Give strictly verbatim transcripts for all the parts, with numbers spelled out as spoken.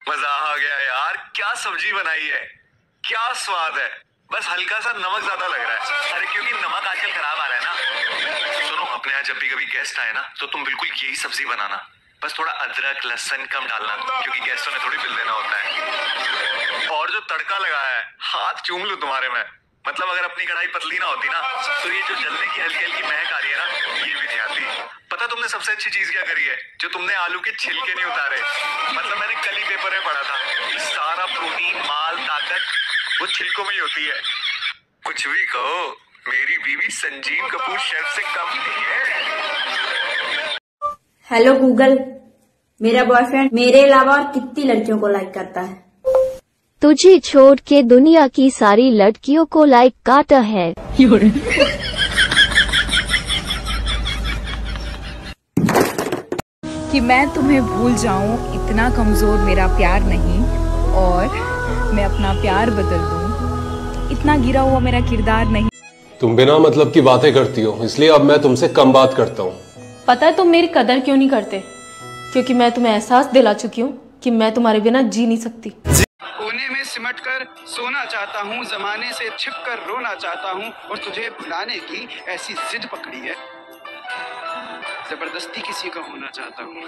मजा आ गया यार, क्या सब्जी बनाई है, क्या स्वाद है। बस हल्का सा नमक ज्यादा लग रहा है। अरे क्योंकि नमक आजकल खराब आ रहा है ना। सुनो, अपने यहाँ जब भी कभी गेस्ट आए ना तो तुम बिल्कुल यही सब्जी बनाना। बस थोड़ा अदरक लहसुन कम डालना, क्योंकि गेस्टों ने थोड़ी बिल देना होता है। और जो तड़का लगाया है, हाथ चूम लूं तुम्हारे में। मतलब अगर अपनी कढ़ाई पतली ना होती ना तो ये जो जलने की हल्की हल्की महक आ रही है ना, ये भी नहीं आती। पता तुमने सबसे अच्छी चीज क्या करी है? जो तुमने आलू के छिलके नहीं उतारे। मतलब मैंने कल ही पेपर में पढ़ा था कि सारा प्रोटीन, माल, ताकत वो छिलकों में ही होती है। कुछ भी कहो, मेरी बीवी संजीव कपूर शेफ से कम नहीं है। हेलो गूगल, मेरा बॉयफ्रेंड मेरे अलावा और कितनी लड़कियों को लाइक करता है? तुझे छोड़ के दुनिया की सारी लड़कियों को लाइक करता है। कि मैं तुम्हें भूल जाऊं, इतना कमजोर मेरा प्यार नहीं, और मैं अपना प्यार बदल दूं, इतना गिरा हुआ मेरा किरदार नहीं। तुम बिना मतलब की बातें करती हो, इसलिए अब मैं तुमसे कम बात करता हूँ। पता है तुम मेरी कदर क्यों नहीं करते? क्योंकि मैं तुम्हें एहसास दिला चुकी हूँ कि मैं तुम्हारे बिना जी नहीं सकती। कोने में सिमट कर सोना चाहता हूँ, जमाने से छिप कर रोना चाहता हूँ, और तुझे भुलाने की ऐसी जिद पकड़ी है, जबरदस्ती किसी का होना चाहता हूँ।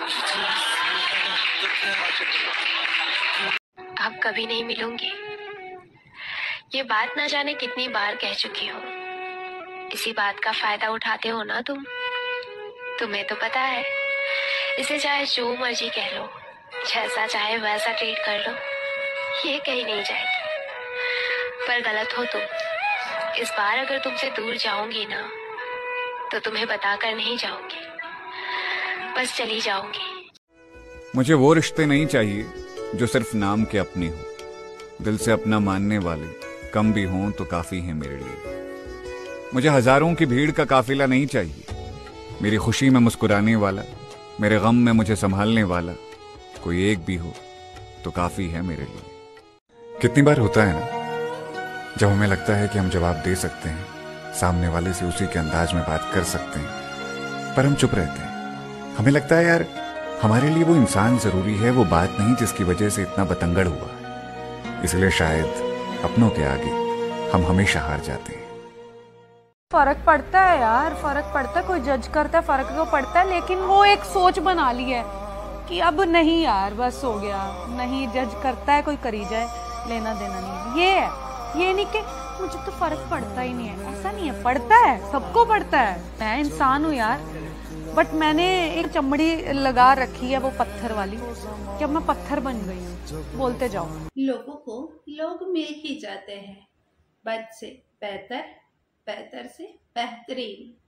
अब कभी नहीं मिलूंगी, ये बात ना जाने कितनी बार कह चुकी हूँ। इसी बात का फायदा उठाते हो ना तुम। तुम्हें तो पता है, इसे चाहे जो मर्जी कह लो, जैसा चाहे वैसा ट्रीट कर लो, ये कहीं नहीं जाएगी। पर गलत हो तुम। इस बार अगर तुमसे दूर जाऊंगी ना तो तुम्हें बताकर नहीं जाऊंगी, बस चली जाऊंगी। मुझे वो रिश्ते नहीं चाहिए जो सिर्फ नाम के अपने हो, दिल से अपना मानने वाले कम भी हों तो काफी है मेरे लिए। मुझे हजारों की भीड़ का काफिला नहीं चाहिए, मेरी खुशी में मुस्कुराने वाला, मेरे गम में मुझे संभालने वाला कोई एक भी हो तो काफी है मेरे लिए। कितनी बार होता है ना, जब हमें लगता है कि हम जवाब दे सकते हैं, सामने वाले से उसी के अंदाज में बात कर सकते हैं, पर हम चुप रहते हैं। हमें लगता है यार हमारे लिए वो इंसान जरूरी है, वो बात नहीं जिसकी वजह से इतना बतंगड़ हुआ है। इसलिए शायद अपनों के आगे हम हमेशा हार जाते हैं। फर्क पड़ता है यार, फर्क पड़ता है। कोई जज करता है, फर्क तो पड़ता है, लेकिन वो एक सोच बना ली है कि अब नहीं यार, बस हो गया, नहीं जज करता है कोई करी जाए, लेना देना नहीं। ये है, ये नहीं कि मुझे तो फर्क पड़ता ही नहीं है, ऐसा नहीं है, पड़ता है, सबको पड़ता है। मैं इंसान हूँ यार, बट मैंने एक चमड़ी लगा रखी है वो पत्थर वाली, कि अब मैं पत्थर बन गई हूँ। बोलते जाओ। लोगों को लोग मिल ही जाते हैं, बद से बेहतर, बेहतर से बेहतरीन।